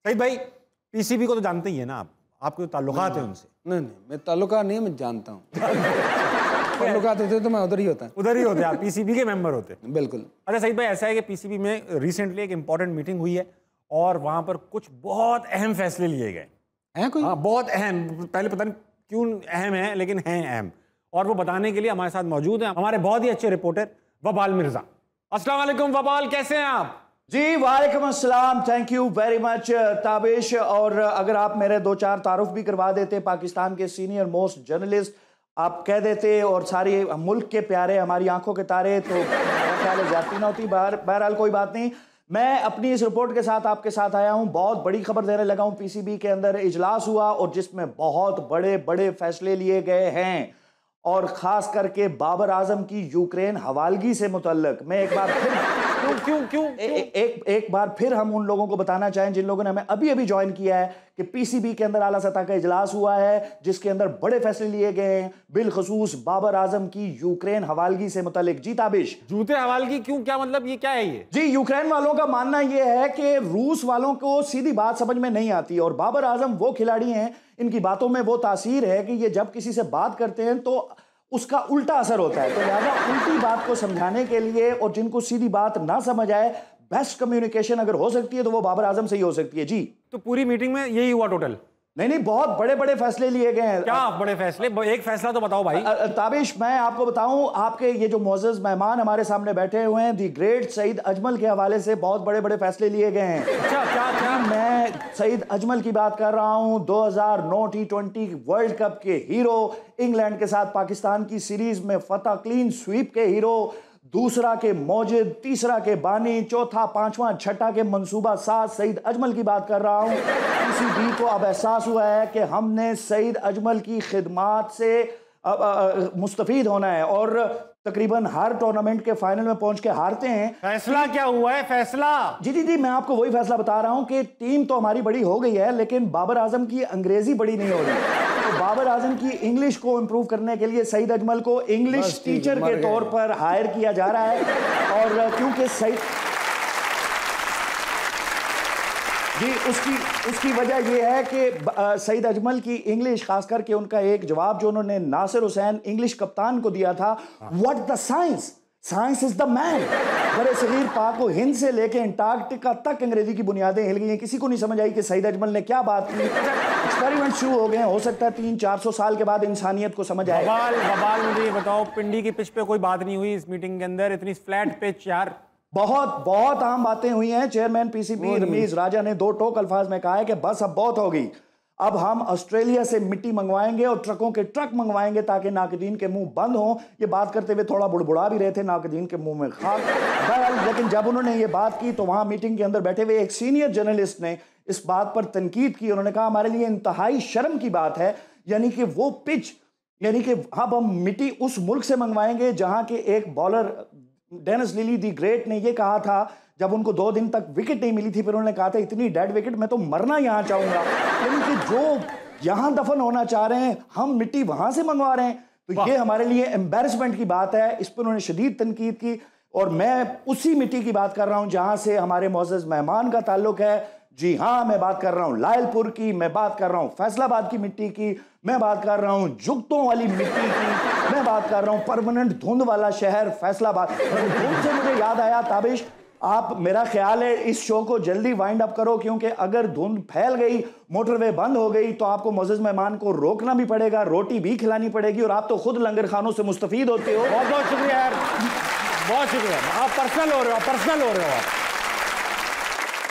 सईद भाई, पीसीबी को तो जानते ही है ना आप, आपके ताल्लुकात हैं उनसे। नहीं, मैं ताल्लुकात नहीं, मैं जानता हूँ। ताल्लुकात होते तो मैं उधर ही होता। उधर ही होते आप, पीसीबी के मेंबर होते। बिल्कुल। अच्छा सईद भाई, ऐसा है कि पीसीबी में रिसेंटली एक इंपॉर्टेंट मीटिंग हुई है और वहां पर कुछ बहुत अहम फैसले लिए गए हैं कोई? हाँ, बहुत अहम। पहले पता नहीं क्यों अहम है, लेकिन हैं अहम, और वो बताने के लिए हमारे साथ मौजूद हैं हमारे बहुत ही अच्छे रिपोर्टर वबाल मिर्जा। अस्सलाम वालेकुम वबाल, कैसे हैं आप? जी वालेकुम अस्सलाम, thank you very much Tabish. और अगर आप मेरे दो चार तारुफ भी करवा देते, पाकिस्तान के सीनियर मोस्ट जर्नलिस्ट आप कह देते और सारी मुल्क के प्यारे, हमारी आंखों के तारे, तो मेरा ख्याल है ज्यादती ना होती। बहरहाल कोई बात नहीं, मैं अपनी इस रिपोर्ट के साथ आपके साथ आया हूं। बहुत बड़ी खबर देने लगा हूं। पीसीबी के अंदर इजलास हुआ और जिसमें बहुत बड़े बड़े फैसले लिए गए हैं, और खास करके बाबर आजम की यूक्रेन हवालगी से मुतल्लक मैं एक बार फिर क्यों एक बार फिर हम उन लोगों को बताना चाहें जिन लोगों ने हमें अभी अभी ज्वाइन किया है कि पीसीबी के अंदर आला सतह का इजलास हुआ है जिसके अंदर बड़े फैसले लिए गए हैं, बिलखसूस बाबर आजम की यूक्रेन हवालगी से मुतल्लिक। जी ताबिश, जूते हवालगी क्यों, क्या मतलब, ये क्या है ये? जी, यूक्रेन वालों का मानना यह है कि रूस वालों को सीधी बात समझ में नहीं आती और बाबर आजम वो खिलाड़ी हैं, इनकी बातों में वो तासीर है कि ये जब किसी से बात करते हैं तो उसका उल्टा असर होता है। तो लिहाजा उल्टी बात को समझाने के लिए और जिनको सीधी बात ना समझ आए, बेस्ट कम्युनिकेशन अगर हो सकती है तो वो बाबर आजम से ही हो सकती है। जी, तो पूरी मीटिंग में यही हुआ टोटल? नहीं, बहुत बड़े बड़े फैसले लिए गए हैं। क्या बड़े फैसले? एक फैसला तो बताओ भाई। ताबिश, मैं आपको बताऊं, आपके ये जो मोअज़्ज़ज़ मेहमान हमारे सामने बैठे हुए हैं, दी ग्रेट सईद अजमल के हवाले से बहुत बड़े बड़े फैसले लिए गए हैं। क्या मैं सईद अजमल की बात कर रहा हूं, 2009 T20 वर्ल्ड कप के हीरो, इंग्लैंड के साथ पाकिस्तान की सीरीज में फतह, क्लीन स्वीप के हीरो, दूसरा के मौजिद, तीसरा के बानी, चौथा, पांचवा, छठा के मंसूबा साज सईद अजमल की बात कर रहा हूं। पीसीबी को अब एहसास हुआ है कि हमने सईद अजमल की खिदमात से मुस्तफीद होना है और तकरीबन हर टूर्नामेंट के फाइनल में पहुंच के हारते हैं। फैसला क्या हुआ है? फैसला जी, मैं आपको वही फैसला बता रहा हूं कि टीम तो हमारी बड़ी हो गई है, लेकिन बाबर आजम की अंग्रेजी बड़ी नहीं हो रही। तो बाबर आजम की इंग्लिश को इंप्रूव करने के लिए सईद अजमल को इंग्लिश टीचर के तौर पर हायर किया जा रहा है। और क्योंकि उसकी वजह यह है कि सईद अजमल की इंग्लिश, खास करके उनका एक जवाब जो उन्होंने नासिर हुसैन इंग्लिश कप्तान को दिया था, what the science, science is the man. बड़े सगीर पाक को हिंद से लेके अंटार्कटिका तक अंग्रेजी की बुनियादें हिल गई हैं। किसी को नहीं समझ आई कि सईद अजमल ने क्या बात की। एक्सपेरिमेंट शुरू हो गए हैं, हो सकता है 300-400 साल के बाद इंसानियत को समझ आए। वबाल मुझे ये बताओ, पिंडी की पिच पे कोई बात नहीं हुई इस मीटिंग के अंदर? इतनी फ्लैट पिच यार। बहुत आम बातें हुई हैं। चेयरमैन पीसीबी रमीज राजा ने 2 टोक अल्फाज में कहा है कि बस अब बहुत हो गई, अब हम ऑस्ट्रेलिया से मिट्टी मंगवाएंगे और ट्रकों के ट्रक मंगवाएंगे ताकि नाकदीन के मुंह बंद हो। ये बात करते हुए थोड़ा बुड़बुड़ा भी रहे थे, नाकदीन के मुंह में खाक। लेकिन जब उन्होंने ये बात की तो वहां मीटिंग के अंदर बैठे हुए एक सीनियर जर्नलिस्ट ने इस बात पर तनकीद की। उन्होंने कहा हमारे लिए इंतहाई शर्म की बात है, यानी कि वो पिच, यानी कि अब हम मिट्टी उस मुल्क से मंगवाएंगे जहां के एक bowler Dennis Lillee the great ने ये कहा था जब उनको 2 दिन तक विकेट नहीं मिली थी, फिर उन्होंने कहा था इतनी डेड विकेट, मैं तो मरना यहां चाहूंगा। यानी कि जो यहां दफन होना चाह रहे हैं हम मिट्टी वहां से मंगवा रहे हैं, तो ये हमारे लिए एम्बैरेसमेंट की बात है। इस पर उन्होंने शदीद तनकीद की और मैं उसी मिट्टी की बात कर रहा हूं जहां से हमारे मोअज़्ज़ज़ मेहमान का ताल्लुक है। जी हाँ, मैं बात कर रहा हूं लायलपुर की, मैं बात कर रहा हूं फैसलाबाद की मिट्टी की, मैं बात कर रहा हूं जुगतों वाली मिट्टी की, मैं बात कर रहा हूं परमानेंट धुंध वाला शहर फैसलाबाद। धुंध से मुझे याद आया ताबिश, आप, मेरा ख्याल है इस शो को जल्दी वाइंड अप करो, क्योंकि अगर धुंध फैल गई, मोटरवे बंद हो गई, तो आपको मोअज़्ज़ज़ मेहमान को रोकना भी पड़ेगा, रोटी भी खिलानी पड़ेगी, और आप तो खुद लंगर खानों से मुस्तफीद होते हो। बहुत शुक्रिया यार, बहुत शुक्रिया। आप पर्सनल हो रहे हो आप।